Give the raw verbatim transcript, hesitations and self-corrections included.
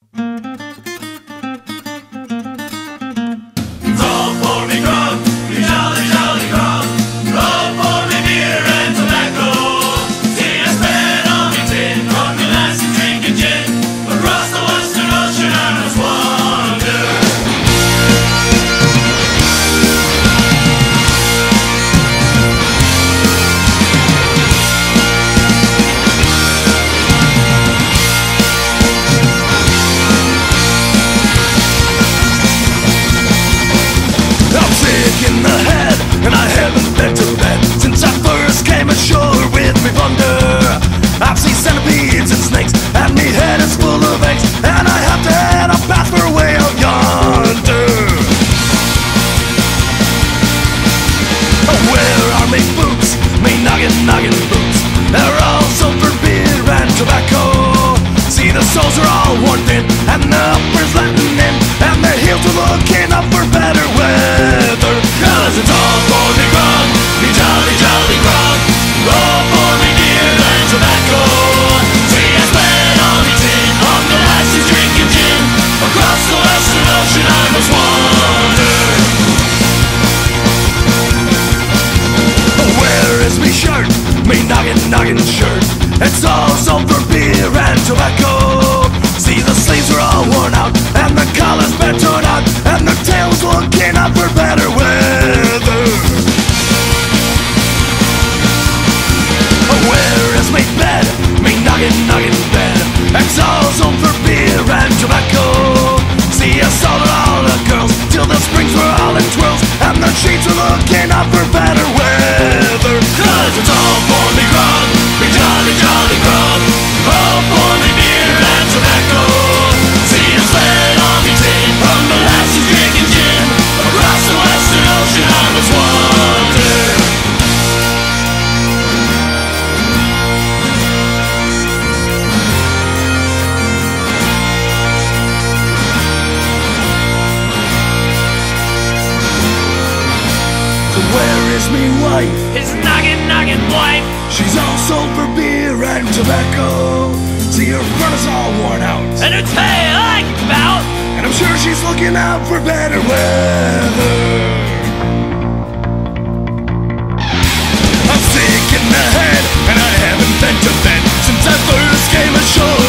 In the head, and I haven't been to bed since I first came ashore with me plunder. I've seen centipedes and snakes, and me head is full of eggs, and I have to head a path for way out yonder. Oh, where are me boots, me noggin, noggin boots? They're all sold for beer and tobacco. See, the soles are all worn thin, and the upper's letting in, and the heels are looking up for better weather. Cause it's all for me grog, me jolly, jolly grog, all for me beer and tobacco. See, I spent all me tin on the lasses drinking gin. Across the western ocean I must wander. Where is me shirt, me noggin, noggin shirt? It's all sold for beer and tobacco. See, the sleeves are all worn out, and the collar's been torn out, and the tail's looking up for better weather. Where is me bed, me noggin, noggin bed? It's all sold for beer and tobacco. See, I sold it all the girls, till the springs were all in twirls, and the sheets were looking up for better weather. Cause it's all for me grog, me jolly, jolly grog, all for me beer and tobacco. See, I spent all me tin from the lasses drinking gin. Across the western ocean I must wander. So where is me wife? His noggin, noggin wife. She's all sold for beer and tobacco. See, her front is all worn out, And her tail I can about. and I'm sure she's looking out for better weather. I'm sick in the head, and I haven't been to bed since I first came ashore